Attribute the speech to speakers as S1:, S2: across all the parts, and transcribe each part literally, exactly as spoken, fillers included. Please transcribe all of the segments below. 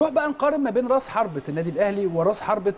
S1: نروح بقى نقارن ما بين راس حربة النادي الاهلي وراس حربة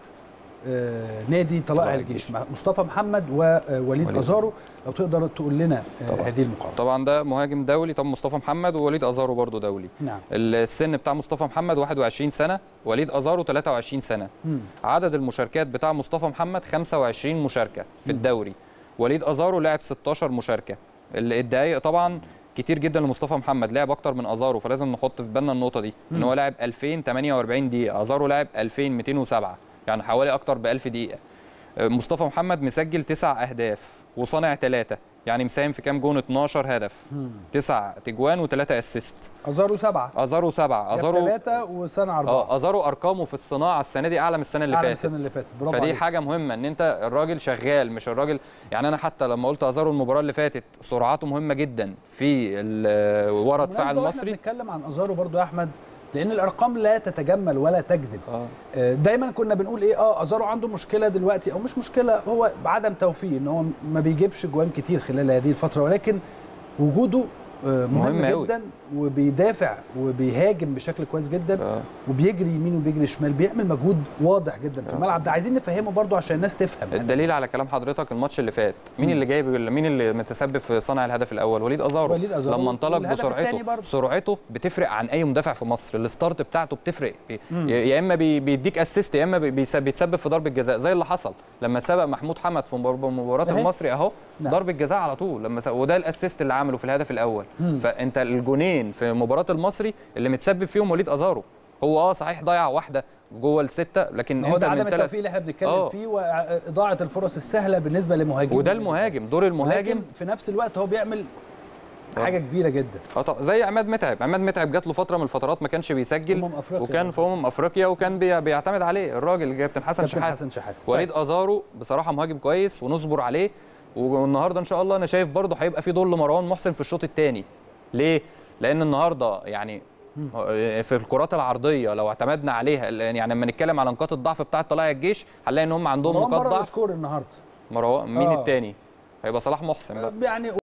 S1: آه نادي طلائع الجيش، مصطفى محمد ووليد ازارو. لو تقدر تقول لنا آه هذه المقارنه.
S2: طبعا ده مهاجم دولي، طب مصطفى محمد ووليد ازارو برضو دولي.
S1: نعم.
S2: السن بتاع مصطفى محمد واحد وعشرين سنه، وليد ازارو ثلاثة وعشرين سنه. مم. عدد المشاركات بتاع مصطفى محمد خمسة وعشرين مشاركه في الدوري، وليد ازارو لعب ستاشر مشاركه. الدقائق طبعا كتير جدا لمصطفى محمد، لعب اكتر من ازارو، فلازم نحط في بالنا النقطه دي. مم. ان هو لعب ألفين وثمانية وأربعين دقيقه، ازارو لعب ألفين ومئتين وسبعة، يعني حوالي اكتر ب ألف دقيقه. مصطفى محمد مسجل تسع اهداف وصانع ثلاثه، يعني مساهم في كام جون؟ اتناشر هدف. مم. تسع تجوان وثلاثه اسيست.
S1: ازارو سبعه.
S2: ازارو سبعه. ازارو
S1: ثلاثه وصنع اربعه.
S2: اه ازارو ارقامه في الصناعه السنه دي اعلى من السنه اللي
S1: أعلى
S2: فاتت.
S1: السنه اللي فاتت، برافو
S2: فدي
S1: عليك.
S2: حاجه مهمه ان انت الراجل شغال، مش الراجل يعني انا حتى لما قلت ازارو المباراه اللي فاتت سرعته مهمه جدا في ورا الدفاع المصري.
S1: بنتكلم عن ازارو برضو يا احمد، لان الارقام لا تتجمل ولا تكذب. آه. دايما كنا بنقول ايه، اه ازارو عنده مشكله دلوقتي او مش مشكله، هو بعدم توفيق ان هو ما بيجيبش جوان كتير خلال هذه الفتره، ولكن وجوده مهم, مهم جدا، وبيدافع وبيهاجم بشكل كويس جدا. آه. وبيجري يمين وبيجري شمال، بيعمل مجهود واضح جدا في الملعب ده. عايزين نفهمه برضو عشان الناس تفهم.
S2: الدليل على كلام حضرتك الماتش اللي فات، مين اللي جايب مين اللي متسبب في صنع الهدف الاول؟ وليد ازارو.
S1: وليد أزارو.
S2: لما انطلق بسرعته، سرعته بتفرق عن اي مدافع في مصر، الستارت بتاعته بتفرق. يا اما بيديك اسيست يا اما بيتسبب في ضربه جزاء، زي اللي حصل لما اتسبق محمود حمد في مباراه المصري اهو. نعم. ضربه جزاء على طول لما س... وده الاسيست اللي عمله في الهدف الاول. مم. فانت الجونين في مباراه المصري اللي متسبب فيهم وليد ازارو. هو اه صحيح ضيع واحده جوه السته، لكن
S1: هو ده عدم التوفيق اللي احنا بنتكلم أوه. فيه، واضاعه الفرص السهله بالنسبه للمهاجم.
S2: وده المهاجم، دور المهاجم
S1: في نفس الوقت هو بيعمل حاجه كبيره جدا.
S2: اه زي عماد متعب، عماد متعب جات له فتره من الفترات ما كانش بيسجل، وكان في امم افريقيا وكان بي... بيعتمد عليه الراجل كابتن حسن شحاته.
S1: حسن شحاته.
S2: وليد ازارو بصراحه مهاجم كويس ونصبر عليه، والنهارده ان شاء الله انا شايف برضه هيبقى في دور لمروان محسن في الشوط الثاني. ليه؟ لان النهارده يعني في الكرات العرضيه لو اعتمدنا عليها، يعني لما نتكلم على نقاط الضعف بتاعه طلائع الجيش هنلاقي ان هم عندهم نقاط ضعف.
S1: سكور النهارده
S2: مروان مين آه. الثاني؟ هيبقى صلاح محسن بقى
S1: يعني.